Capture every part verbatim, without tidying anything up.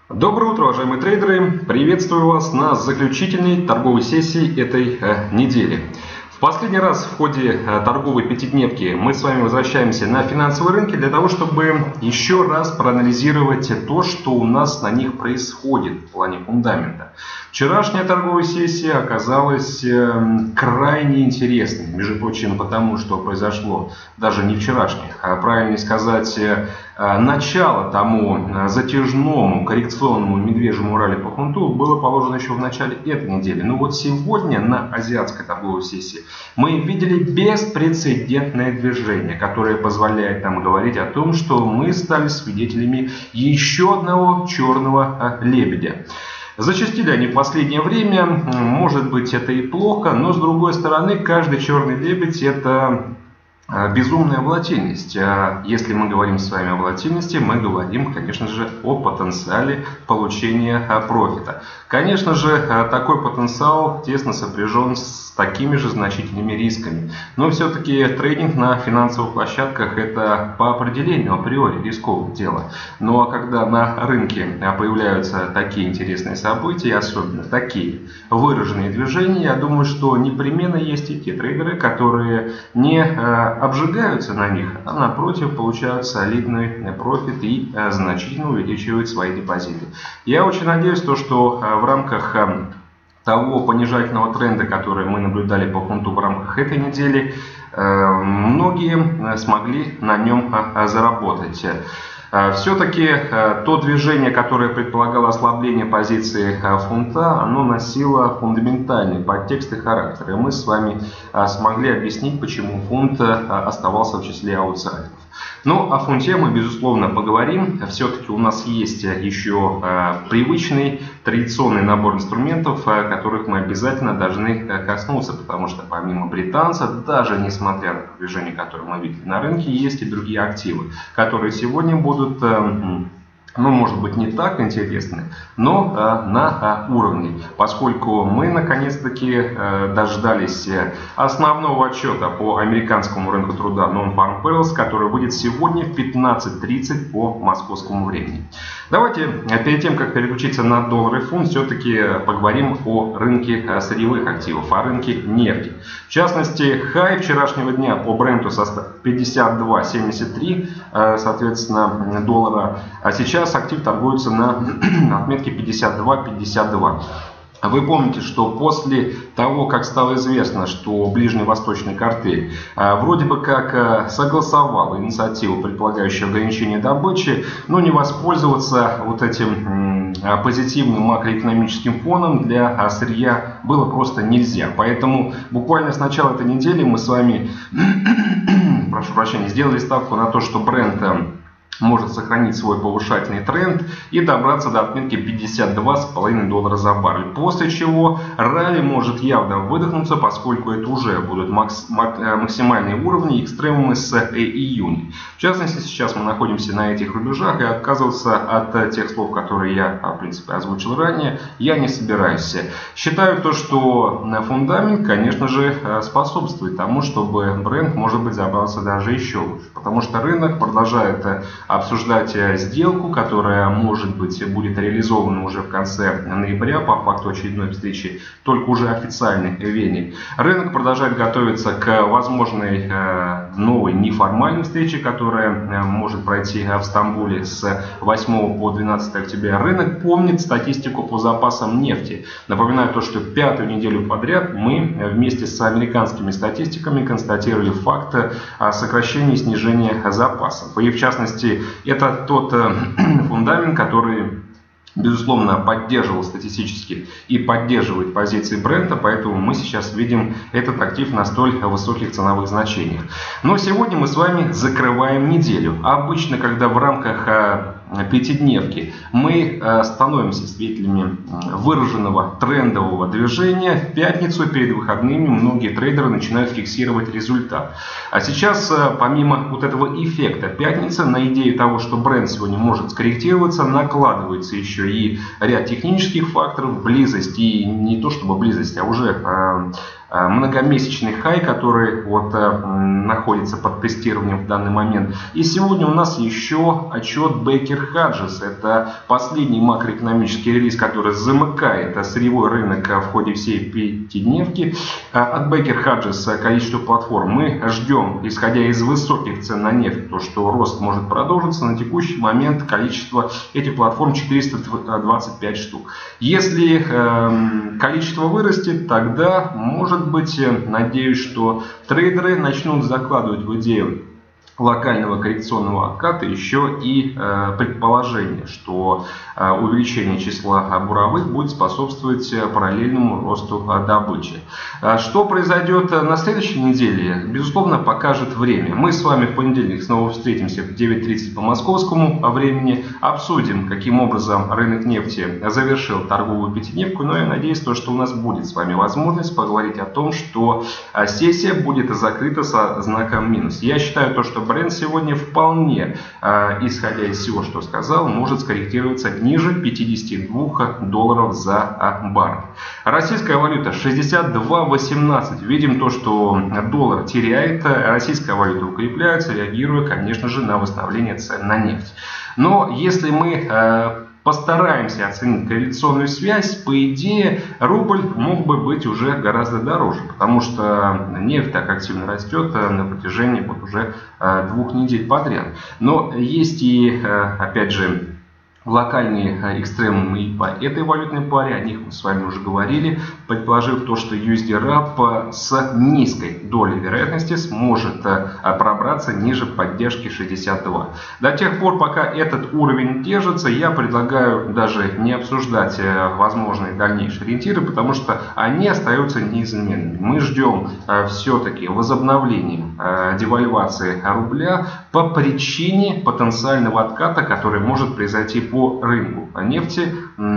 Доброе утро, уважаемые трейдеры! Приветствую вас на заключительной торговой сессии этой э, недели. В последний раз в ходе э, торговой пятидневки мы с вами возвращаемся на финансовые рынки для того, чтобы еще раз проанализировать то, что у нас на них происходит в плане фундамента. Вчерашняя торговая сессия оказалась э, крайне интересной, между прочим, потому что произошло даже не вчерашнее, а правильнее сказать, э, начало тому затяжному коррекционному медвежьему ралли по фунту было положено еще в начале этой недели. Но вот сегодня на азиатской торговой сессии мы видели беспрецедентное движение, которое позволяет нам говорить о том, что мы стали свидетелями еще одного черного лебедя. Зачастили они в последнее время, может быть, это и плохо, но с другой стороны, каждый черный лебедь — это безумная волатильность. Если мы говорим с вами о волатильности, мы говорим, конечно же, о потенциале получения профита. Конечно же, такой потенциал тесно сопряжен с такими же значительными рисками. Но все-таки трейдинг на финансовых площадках — это по определению априори рисковое дело. Ну а когда на рынке появляются такие интересные события, особенно такие выраженные движения, я думаю, что непременно есть и те трейдеры, которые не обжигаются на них, а напротив получают солидный профит и значительно увеличивают свои депозиты. Я очень надеюсь, то, что в рамках того понижательного тренда, который мы наблюдали по фунту в рамках этой недели, многие смогли на нем заработать. Все-таки то движение, которое предполагало ослабление позиции фунта, оно носило фундаментальный подтекст и характер. И мы с вами смогли объяснить, почему фунт оставался в числе аутсайдеров. Ну, о фунте мы, безусловно, поговорим. Все-таки у нас есть еще привычный, традиционный набор инструментов, которых мы обязательно должны коснуться, потому что помимо британца, даже несмотря на движение, которое мы видели на рынке, есть и другие активы, которые сегодня будут, ну, может быть, не так интересны, но э, на э, уровне, поскольку мы наконец-таки э, дождались основного отчета по американскому рынку труда Non-Farm Payrolls, который выйдет сегодня в пятнадцать тридцать по московскому времени. Давайте, перед тем, как переключиться на доллар и фунт, все-таки поговорим о рынке сырьевых активов, о рынке нефти. В частности, хай вчерашнего дня по бренту составил пятьдесят два семьдесят три, соответственно, доллара, а сейчас актив торгуется на отметке пятьдесят два пятьдесят два. Вы помните, что после того, как стало известно, что ближневосточный картель вроде бы как согласовал инициативу, предполагающую ограничение добычи, но не воспользоваться вот этим позитивным макроэкономическим фоном для сырья было просто нельзя. Поэтому буквально с начала этой недели мы с вами, прошу прощения, сделали ставку на то, что бренд может сохранить свой повышательный тренд и добраться до отметки пятьдесят два с половиной доллара за баррель. После чего ралли может явно выдохнуться, поскольку это уже будут макс максимальные уровни экстремумы с июня. В частности, сейчас мы находимся на этих рубежах, и отказываться от тех слов, которые я, в принципе, озвучил ранее, я не собираюсь. Считаю то, что фундамент, конечно же, способствует тому, чтобы бренд, может быть, забрался даже еще лучше. Потому что рынок продолжает обсуждать сделку, которая, может быть, будет реализована уже в конце ноября по факту очередной встречи, только уже официальной в Вене. Рынок продолжает готовиться к возможной новой неформальной встрече, которая может пройти в Стамбуле с восьмого по двенадцатое октября. Рынок помнит статистику по запасам нефти. Напоминаю то, что пятую неделю подряд мы вместе с американскими статистиками констатировали факт сокращения и снижения запасов. И в частности, это тот фундамент, который, безусловно, поддерживал статистически и поддерживает позиции бренда, поэтому мы сейчас видим этот актив на столь высоких ценовых значениях. Но сегодня мы с вами закрываем неделю. Обычно, когда в рамках пятидневки мы становимся свидетелями выраженного трендового движения, в пятницу перед выходными многие трейдеры начинают фиксировать результат. А сейчас, помимо вот этого эффекта пятницы, на идею того, что бренд сегодня может скорректироваться, накладывается еще и ряд технических факторов, близость, и не то чтобы близость, а уже многомесячный хай, который вот находится под тестированием в данный момент. И сегодня у нас еще отчет Бейкер Хаджес. Это последний макроэкономический релиз, который замыкает сырьевой рынок в ходе всей пятидневки. От Бейкер Хаджес количество платформ мы ждем, исходя из высоких цен на нефть, то что рост может продолжиться. На текущий момент количество этих платформ четыреста двадцать пять штук. Если э, количество вырастет, тогда может быть, надеюсь, что трейдеры начнут закладывать в идею локального коррекционного отката еще и э, предположение, что э, увеличение числа буровых будет способствовать параллельному росту э, добычи. А что произойдет на следующей неделе, безусловно, покажет время. Мы с вами в понедельник снова встретимся в девять тридцать по московскому времени, обсудим, каким образом рынок нефти завершил торговую пятидневку, но я надеюсь, то, что у нас будет с вами возможность поговорить о том, что сессия будет закрыта со знаком минус. Я считаю то, что Бренд сегодня вполне, э, исходя из всего, что сказал, может скорректироваться ниже пятидесяти двух долларов за э, баррель. Российская валюта шестьдесят два восемнадцать. Видим то, что доллар теряет, российская валюта укрепляется, реагируя, конечно же, на восстановление цен на нефть. Но если мы э, постараемся оценить корреляционную связь, по идее, рубль мог бы быть уже гораздо дороже, потому что нефть так активно растет на протяжении вот уже двух недель подряд. Но есть и, опять же, локальные экстремумы и по этой валютной паре, о них мы с вами уже говорили, предположив то, что ю эс ди рап с низкой долей вероятности сможет пробраться ниже поддержки шестьдесят два. До тех пор, пока этот уровень держится, я предлагаю даже не обсуждать возможные дальнейшие ориентиры, потому что они остаются неизменными. Мы ждем все-таки возобновления девальвации рубля по причине потенциального отката, который может произойти по по рынку нефти,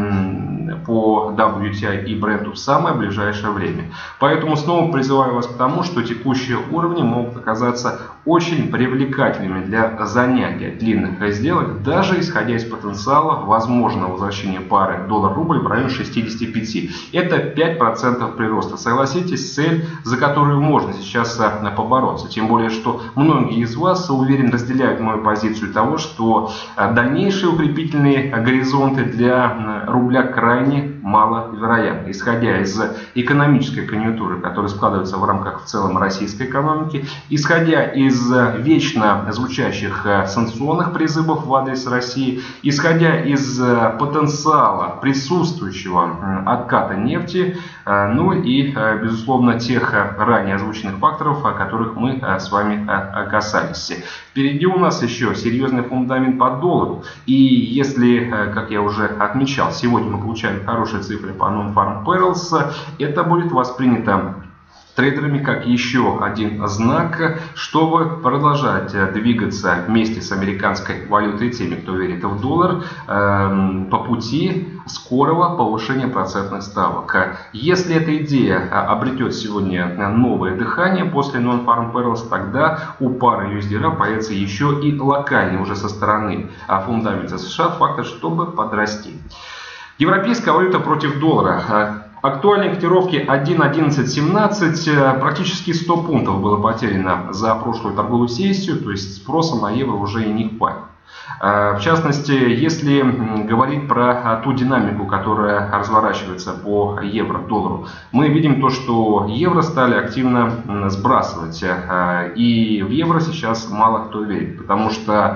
по дабл ю ти ай и бренду в самое ближайшее время. Поэтому снова призываю вас к тому, что текущие уровни могут оказаться очень привлекательными для занятия длинных сделок, даже исходя из потенциала возможного возвращения пары доллар-рубль в районе шестидесяти пяти. Это пять процентов прироста. Согласитесь, цель, за которую можно сейчас побороться. Тем более, что многие из вас, уверен, разделяют мою позицию того, что дальнейшие укрепительные горизонты для рубля крайне маловероятны. Исходя из экономической конъюнктуры, которая складывается в рамках в целом российской экономики, исходя из вечно звучащих санкционных призывов в адрес России, исходя из потенциала присутствующего отката нефти, ну и, безусловно, тех ранее озвученных факторов, о которых мы с вами касались. Впереди у нас еще серьезный фундамент по доллару. И если, как я уже отмечал, сегодня мы получаем хорошие цифры по Non-Farm Payrolls, это будет воспринято трейдерами как еще один знак, чтобы продолжать двигаться вместе с американской валютой, теми, кто верит в доллар, э, по пути скорого повышения процентных ставок. Если эта идея обретет сегодня новое дыхание после Non-Farm Payrolls, тогда у пары ю эс ди рап появится еще и локальный уже со стороны фундамента США фактор, чтобы подрасти. Европейская валюта против доллара. Актуальные котировки один одиннадцать семнадцать, практически сто пунктов было потеряно за прошлую торговую сессию, то есть спроса на евро уже и не хватит. В частности, если говорить про ту динамику, которая разворачивается по евро-доллару, мы видим то, что евро стали активно сбрасывать. И в евро сейчас мало кто верит, потому что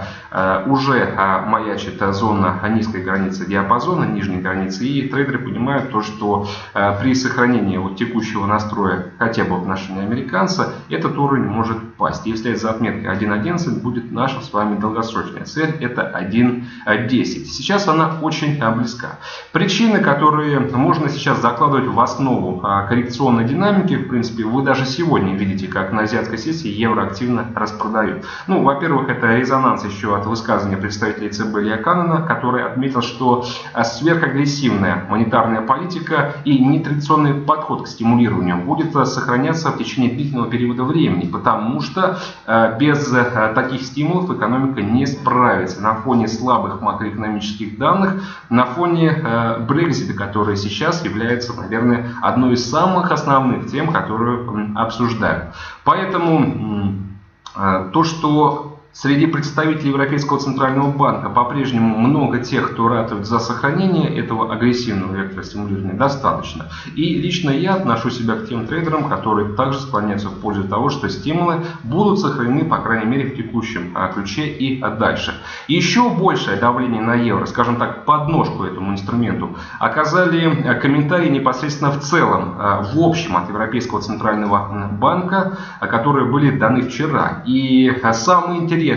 уже маячит зона низкой границы диапазона, нижней границы, и трейдеры понимают то, что при сохранении вот текущего настроя хотя бы в отношении американца, этот уровень может пасть. Если за отметкой один одиннадцать будет наша с вами долгосрочная цель, это один десять. Сейчас она очень близка. Причины, которые можно сейчас закладывать в основу коррекционной динамики, в принципе, вы даже сегодня видите, как на азиатской сессии евро активно распродают. Ну, во-первых, это резонанс еще от высказывания представителей цэ бэ Илья Каннена, который отметил, что сверхагрессивная монетарная политика и нетрадиционный подход к стимулированию будет сохраняться в течение длительного периода времени, потому что без таких стимулов экономика не справится ожидается на фоне слабых макроэкономических данных, на фоне Брексита, который сейчас является, наверное, одной из самых основных тем, которые обсуждают. Поэтому то, что среди представителей Европейского центрального банка по-прежнему много тех, кто ратует за сохранение этого агрессивного вектора стимулирования, достаточно. И лично я отношу себя к тем трейдерам, которые также склоняются в пользу того, что стимулы будут сохранены, по крайней мере, в текущем ключе и дальше. Еще большее давление на евро, скажем так, подножку этому инструменту, оказали комментарии непосредственно в целом, в общем, от Европейского центрального банка, которые были даны вчера. И самое интересное,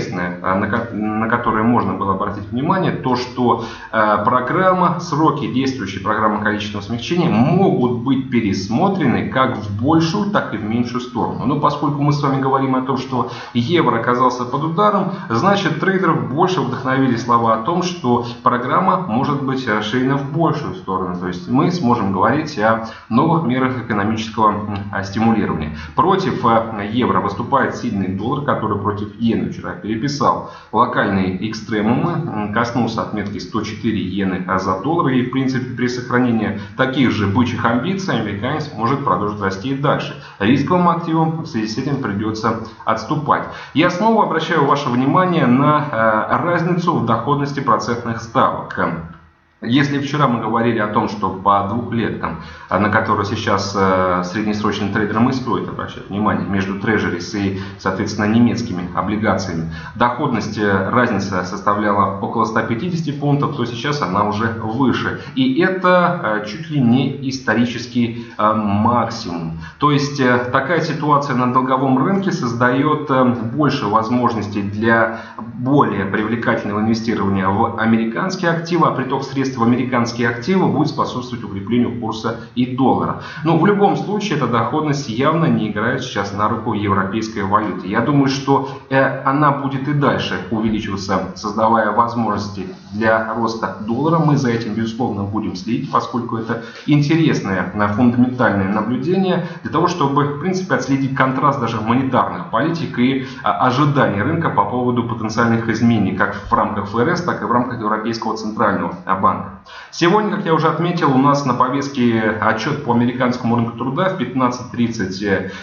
на которое можно было обратить внимание, то, что программа, сроки действующей программы количественного смягчения могут быть пересмотрены как в большую, так и в меньшую сторону. Но поскольку мы с вами говорим о том, что евро оказался под ударом, значит, трейдеров больше вдохновили слова о том, что программа может быть расширена в большую сторону. То есть мы сможем говорить о новых мерах экономического стимулирования. Против евро выступает сильный доллар, который против иены вчера переписал локальные экстремумы, коснулся отметки сто четыре иены за доллар, и в принципе при сохранении таких же бычьих амбиций американец может продолжить расти и дальше. Рисковым активам в связи с этим придется отступать. Я снова обращаю ваше внимание на разницу в доходности процентных ставок. Если вчера мы говорили о том, что по двухлеткам, на которые сейчас э, среднесрочным трейдерам и стоит обращать внимание, между трежерис и, соответственно, немецкими облигациями, доходность, разница составляла около ста пятидесяти пунктов, то сейчас она уже выше. И это э, чуть ли не исторический э, максимум. То есть э, такая ситуация на долговом рынке создает э, больше возможностей для более привлекательного инвестирования в американские активы, а приток средств в американские активы будет способствовать укреплению курса и доллара. Но в любом случае эта доходность явно не играет сейчас на руку европейской валюте. Я думаю, что э, она будет и дальше увеличиваться, создавая возможности для роста доллара. Мы за этим, безусловно, будем следить, поскольку это интересное фундаментальное наблюдение для того, чтобы, в принципе, отследить контраст даже монетарных политик и а, ожиданий рынка по поводу потенциальных изменений как в рамках эф эр эс, так и в рамках Европейского центрального банка. Сегодня, как я уже отметил, у нас на повестке отчет по американскому рынку труда в пятнадцать тридцать.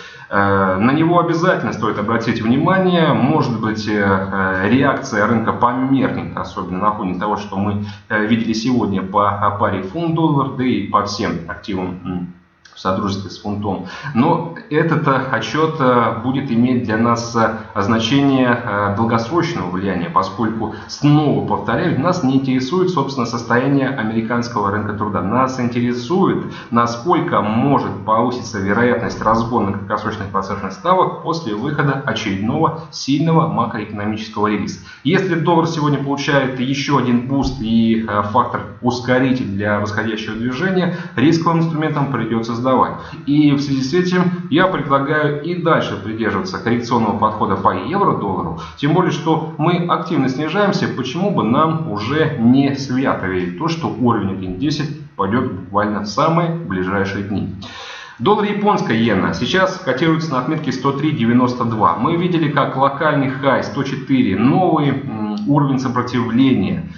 На него обязательно стоит обратить внимание. Может быть, реакция рынка померкнет, особенно на фоне того, что мы видели сегодня по паре фунт-доллар, да и по всем активам в содружестве с фунтом. Но этот отчет будет иметь для нас значение долгосрочного влияния, поскольку, снова повторяю, нас не интересует, собственно, состояние американского рынка труда. Нас интересует, насколько может повыситься вероятность разгона краткосрочных процентных ставок после выхода очередного сильного макроэкономического релиза. Если доллар сегодня получает еще один буст и фактор ускоритель для восходящего движения, рисковым инструментом придется сдавать. И в связи с этим я предлагаю и дальше придерживаться коррекционного подхода по евро-доллару. Тем более, что мы активно снижаемся, почему бы нам уже не свято верить в то, что уровень один десять пойдет буквально в самые ближайшие дни. Доллар японская иена сейчас котируется на отметке сто три девяносто два. Мы видели, как локальный хай сто четыре, новый уровень сопротивления,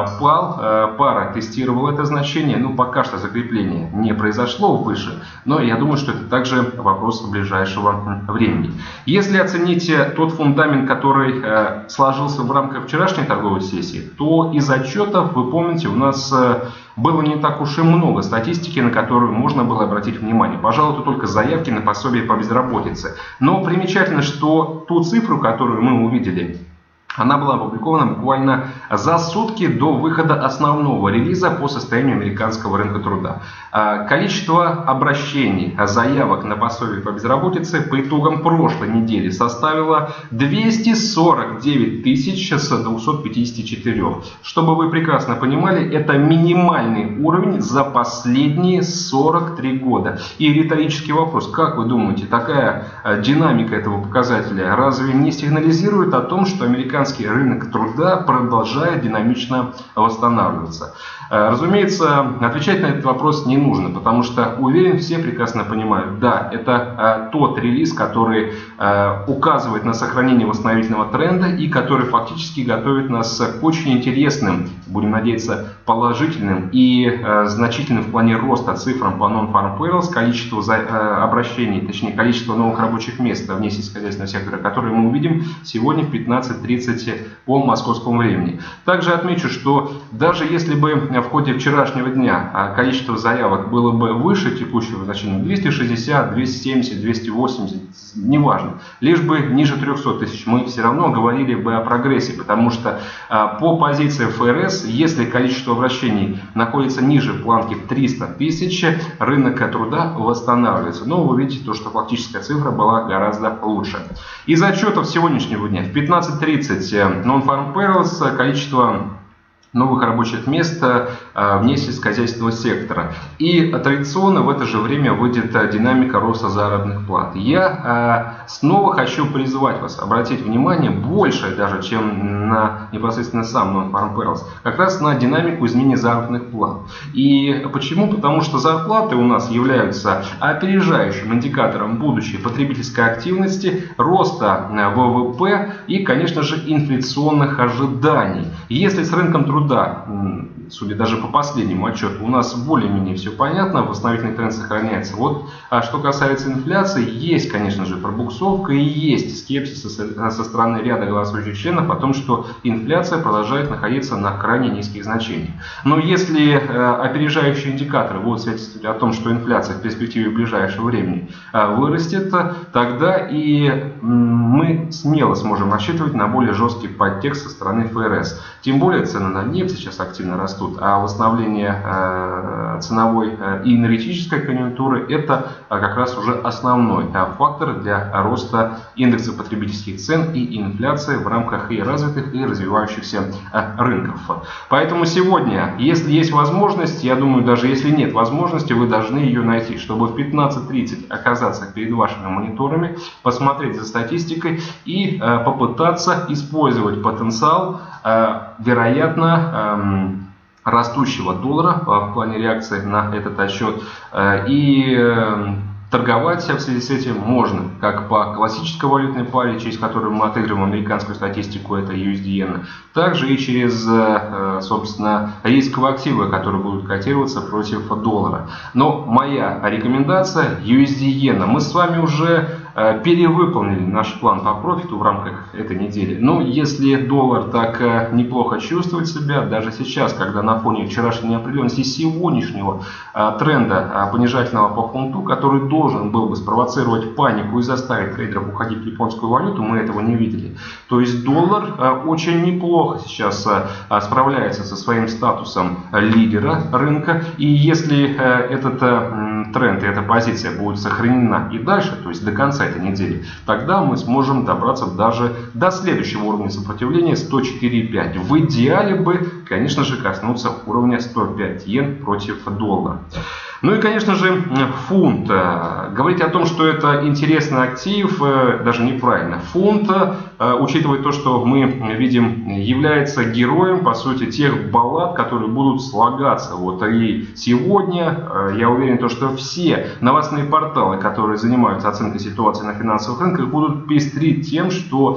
пал, пара тестировала это значение, но пока что закрепление не произошло выше, но я думаю, что это также вопрос ближайшего времени. Если оценить тот фундамент, который сложился в рамках вчерашней торговой сессии, то из отчетов, вы помните, у нас было не так уж и много статистики, на которую можно было обратить внимание. Пожалуй, это только заявки на пособие по безработице. Но примечательно, что ту цифру, которую мы увидели, она была опубликована буквально за сутки до выхода основного релиза по состоянию американского рынка труда. Количество обращений, заявок на пособие по безработице по итогам прошлой недели составило двести сорок девять тысяч двести пятьдесят четыре. Чтобы вы прекрасно понимали, это минимальный уровень за последние сорок три года. И риторический вопрос: как вы думаете, такая динамика этого показателя разве не сигнализирует о том, что американцы американский рынок труда продолжает динамично восстанавливаться. Разумеется, отвечать на этот вопрос не нужно, потому что, уверен, все прекрасно понимают, да, это тот релиз, который указывает на сохранение восстановительного тренда и который фактически готовит нас к очень интересным, будем надеяться, положительным и значительным в плане роста цифрам по non-farm payrolls, количество обращений, точнее количество новых рабочих мест вне сельскохозяйственного сектора, которые мы увидим сегодня в пятнадцать тридцать по московскому времени. Также отмечу, что даже если бы в ходе вчерашнего дня количество заявок было бы выше текущего значения двести шестьдесят, двести семьдесят, двести восемьдесят, неважно, лишь бы ниже трехсот тысяч, мы все равно говорили бы о прогрессе, потому что по позиции эф эр эс, если количество обращений находится ниже планки в триста тысяч, рынок труда восстанавливается. Но вы видите, то, что фактическая цифра была гораздо лучше. Из отчетов сегодняшнего дня в пятнадцать тридцать non-farm payrolls количество новых рабочих мест вне сельскохозяйственного сектора. И традиционно в это же время выйдет динамика роста заработных плат. Я снова хочу призвать вас обратить внимание больше даже, чем на непосредственно сам non-farm payrolls, как раз на динамику изменения заработных плат. И почему? Потому что зарплаты у нас являются опережающим индикатором будущей потребительской активности, роста вэ вэ пэ и, конечно же, инфляционных ожиданий. Если с рынком труда Да, судя даже по последнему отчету, у нас более-менее все понятно, восстановительный тренд сохраняется. Вот, а что касается инфляции, есть, конечно же, пробуксовка и есть скепсис со, со стороны ряда голосующих членов о том, что инфляция продолжает находиться на крайне низких значениях. Но если э, опережающие индикаторы будут свидетельствовать о том, что инфляция в перспективе ближайшего времени э, вырастет, тогда и э, мы смело сможем рассчитывать на более жесткий подтекст со стороны эф эр эс. Тем более цены на нефть сейчас активно растут, а восстановление э, ценовой э, и энергетической конъюнктуры – это э, как раз уже основной э, фактор для роста индекса потребительских цен и инфляции в рамках и развитых, и развивающихся э, рынков. Поэтому сегодня, если есть возможность, я думаю, даже если нет возможности, вы должны ее найти, чтобы в пятнадцать тридцать оказаться перед вашими мониторами, посмотреть за статистикой и э, попытаться использовать потенциал э, вероятно, эм, растущего доллара в плане реакции на этот отчет. И э, торговать в связи с этим можно как по классической валютной паре, через которую мы отыгрываем американскую статистику, это ю эс ди иен, также и через, э, собственно, рисковые активы, которые будут котироваться против доллара. Но моя рекомендация ю эс ди иен. Мы с вами уже перевыполнили наш план по профиту в рамках этой недели. Но если доллар так неплохо чувствует себя, даже сейчас, когда на фоне вчерашней неопределенности сегодняшнего тренда понижательного по фунту, который должен был бы спровоцировать панику и заставить трейдеров уходить в японскую валюту, мы этого не видели. То есть доллар очень неплохо сейчас справляется со своим статусом лидера рынка. И если этот тренд и эта позиция будет сохранена и дальше, то есть до конца этой недели, тогда мы сможем добраться даже до следующего уровня сопротивления сто четыре и пять. В идеале бы, конечно же, коснуться уровня сто пять йен против доллара. Ну и, конечно же, фунт. Говорить о том, что это интересный актив, даже неправильно. Фунт, учитывая то, что мы видим, является героем, по сути, тех баллад, которые будут слагаться. Вот и сегодня, я уверен, то, что все новостные порталы, которые занимаются оценкой ситуации на финансовых рынках, будут пестрить тем, что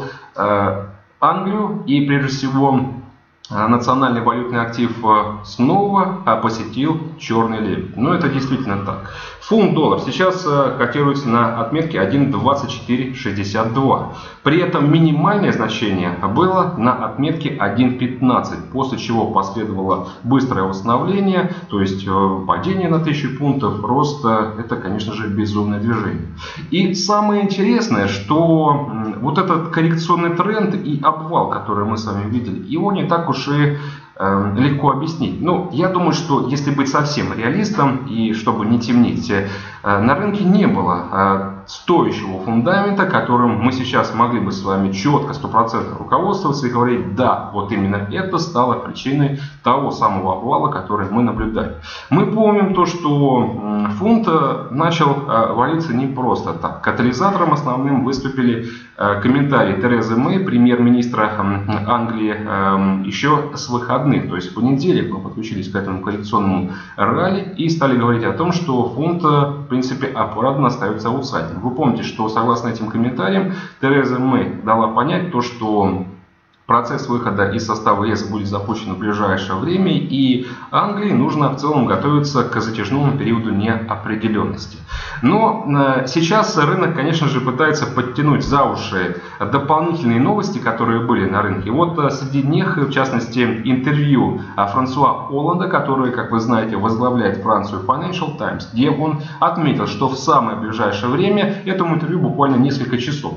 Англию и, прежде всего, национальный валютный актив снова посетил черный лебедь. Но это действительно так. Фунт-доллар сейчас котируется на отметке один двадцать четыре шестьдесят два. При этом минимальное значение было на отметке один пятнадцать, после чего последовало быстрое восстановление, то есть падение на тысячу пунктов, рост, это, конечно же, безумное движение. И самое интересное, что вот этот коррекционный тренд и обвал, который мы с вами видели, его не так уж и э, легко объяснить. Ну, я думаю, что если быть совсем реалистом и чтобы не темнить, э, на рынке не было э, стоящего фундамента, которым мы сейчас могли бы с вами четко, стопроцентно руководствоваться и говорить, да, вот именно это стало причиной того самого обвала, который мы наблюдали. Мы помним то, что фунт начал валиться не просто так. Катализатором основным выступили комментарии Терезы Мэй, премьер-министра Англии, еще с выходных. То есть в понедельник мы подключились к этому коррекционному ралли и стали говорить о том, что фунт, в принципе, оправданно остается аутсайдером. Вы помните, что согласно этим комментариям Тереза Мэй дала понять то, что процесс выхода из состава ЕС будет запущен в ближайшее время, и Англии нужно в целом готовиться к затяжному периоду неопределенности. Но э, сейчас рынок, конечно же, пытается подтянуть за уши дополнительные новости, которые были на рынке. Вот э, среди них, в частности, интервью э, Франсуа Олланда, который, как вы знаете, возглавляет Францию, Financial Times, где он отметил, что в самое ближайшее время, этому интервью буквально несколько часов,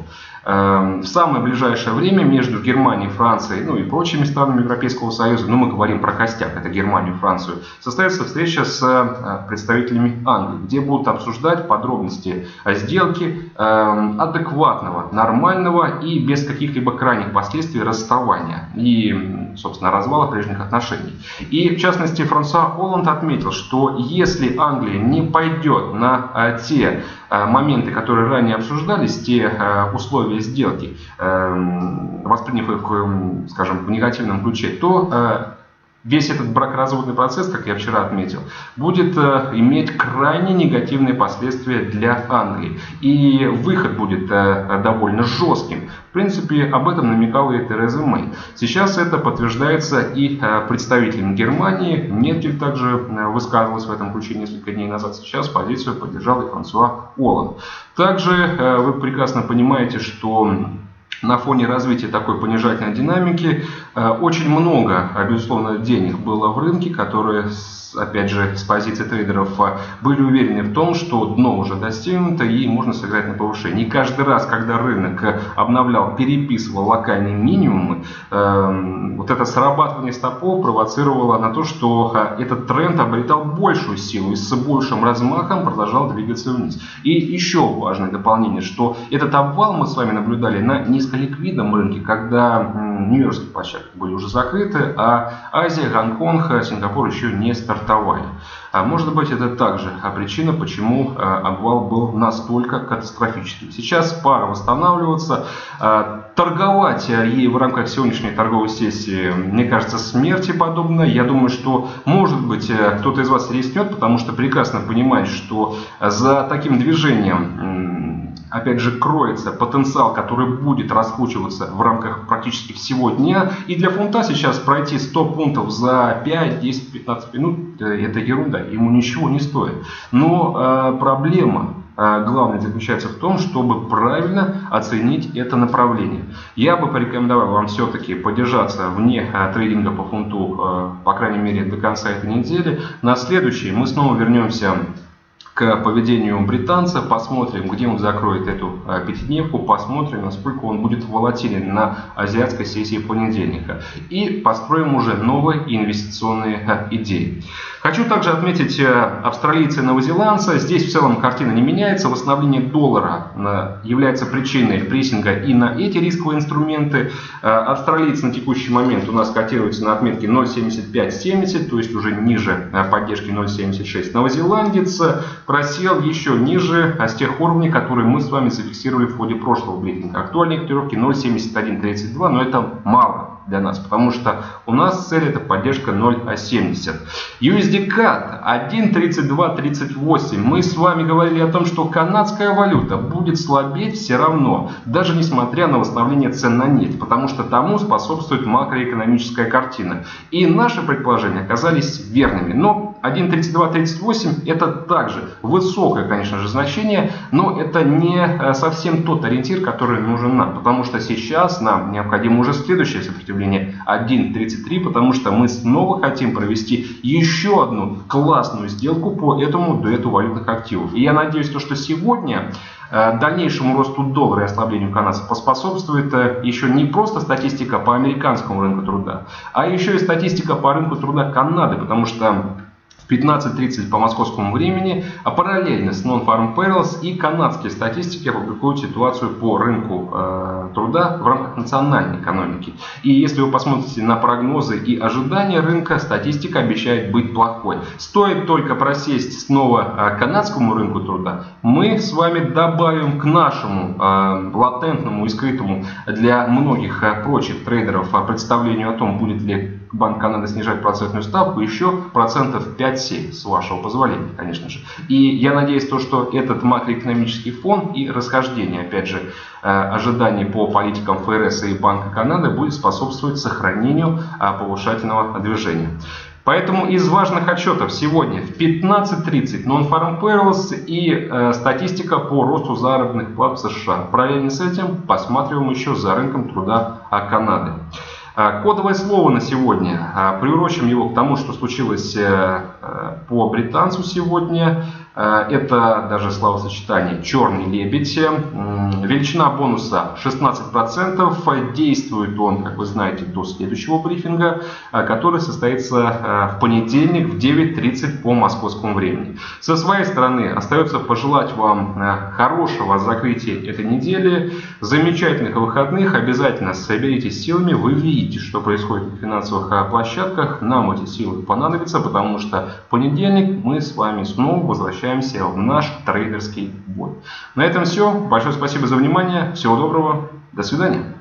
в самое ближайшее время между Германией, Францией, ну и прочими странами Европейского Союза, ну мы говорим про костяк, это Германию, Францию, состоится встреча с представителями Англии, где будут обсуждать подробности сделки адекватного, нормального и без каких-либо крайних последствий расставания и, собственно, развала прежних отношений. И, в частности, Франсуа Олланд отметил, что если Англия не пойдет на те моменты, которые ранее обсуждались, те условия сделки, восприняв их, скажем, в негативном ключе, то весь этот бракоразводный процесс, как я вчера отметил, будет иметь крайне негативные последствия для Англии. И выход будет довольно жестким. В принципе, об этом намекала и Тереза Мэй. Сейчас это подтверждается и представителем Германии. Меркель также высказывалась в этом ключе несколько дней назад. Сейчас позицию поддержал и Франсуа Олланд. Также вы прекрасно понимаете, что на фоне развития такой понижательной динамики очень много, безусловно, денег было в рынке, которые, опять же, с позиции трейдеров были уверены в том, что дно уже достигнуто и можно сыграть на повышение. И каждый раз, когда рынок обновлял, переписывал локальные минимумы, вот это срабатывание стопов провоцировало на то, что этот тренд обретал большую силу и с большим размахом продолжал двигаться вниз. И еще важное дополнение, что этот обвал мы с вами наблюдали на низколиквидном рынке, когда нью-йоркские площадки были уже закрыты, а Азия, Гонконг, Сингапур еще не стартовали. А может быть, это также причина, почему обвал был настолько катастрофическим. Сейчас пора восстанавливаться. Торговать ей в рамках сегодняшней торговой сессии, мне кажется, смерти подобно. Я думаю, что, может быть, кто-то из вас рискнет, потому что прекрасно понимает, что за таким движением, опять же, кроется потенциал, который будет раскручиваться в рамках практически всего дня. И для фунта сейчас пройти сто пунктов за пять, десять, пятнадцать минут – это ерунда, ему ничего не стоит. Но э, проблема э, главная заключается в том, чтобы правильно оценить это направление. Я бы порекомендовал вам все-таки подержаться вне э, трейдинга по фунту, э, по крайней мере, до конца этой недели. На следующий мы снова вернемся к поведению британца, посмотрим, где он закроет эту пятидневку, посмотрим, насколько он будет волатилен на азиатской сессии понедельника. И построим уже новые инвестиционные идеи. Хочу также отметить австралийца и новозеландца. Здесь в целом картина не меняется. Восстановление доллара является причиной прессинга и на эти рисковые инструменты. Австралиец на текущий момент у нас котируется на отметке ноль семьдесят пять семьдесят, то есть уже ниже поддержки ноль семьдесят шесть. Новозеландец просел еще ниже с тех уровней, которые мы с вами зафиксировали в ходе прошлого брифинга. Актуальные котировки ноль семьдесят один тридцать два, но это мало для нас, потому что у нас цель это поддержка ноль семьдесят. ю эс ди кад один тридцать два тридцать восемь. Мы с вами говорили о том, что канадская валюта будет слабеть все равно, даже несмотря на восстановление цен на нефть, потому что тому способствует макроэкономическая картина. И наши предположения оказались верными. Но один тридцать два тридцать восемь это также высокое, конечно же, значение, но это не совсем тот ориентир, который нужен нам, потому что сейчас нам необходимо уже следующее сопротивление один тридцать три, потому что мы снова хотим провести еще одну классную сделку по этому дуэту валютных активов. И я надеюсь, что сегодня дальнейшему росту доллара и ослаблению канадцев поспособствует еще не просто статистика по американскому рынку труда, а еще и статистика по рынку труда Канады, потому что в пятнадцать тридцать по московскому времени, а параллельно с Non-Farm Payrolls и канадские статистики опубликуют ситуацию по рынку э, труда в рамках национальной экономики. И если вы посмотрите на прогнозы и ожидания рынка, статистика обещает быть плохой. Стоит только просесть снова э, канадскому рынку труда, мы с вами добавим к нашему э, латентному и скрытому для многих э, прочих трейдеров э, представлению о том, будет ли Банк Канады снижать процентную ставку еще процентов пять-семь, с вашего позволения, конечно же. И я надеюсь, то, что этот макроэкономический фон и расхождение, опять же, ожиданий по политикам эф эр эс и Банка Канады будет способствовать сохранению повышательного движения. Поэтому из важных отчетов сегодня в пятнадцать тридцать Non-Farm Payrolls и э, статистика по росту заработных плат в США. Параллельно с этим посматриваем еще за рынком труда Канады. Кодовое слово на сегодня. Приурочим его к тому, что случилось по британцу сегодня. Это даже словосочетание «черный лебедь». Величина бонуса шестнадцать процентов. Действует он, как вы знаете, до следующего брифинга, который состоится в понедельник в девять тридцать по московскому времени. Со своей стороны остается пожелать вам хорошего закрытия этой недели, замечательных выходных. Обязательно соберитесь силами. Вы видите, что происходит на финансовых площадках. Нам эти силы понадобятся, потому что в понедельник мы с вами снова возвращаемся в наш трейдерский бой. На этом все. Большое спасибо за внимание. Всего доброго. До свидания.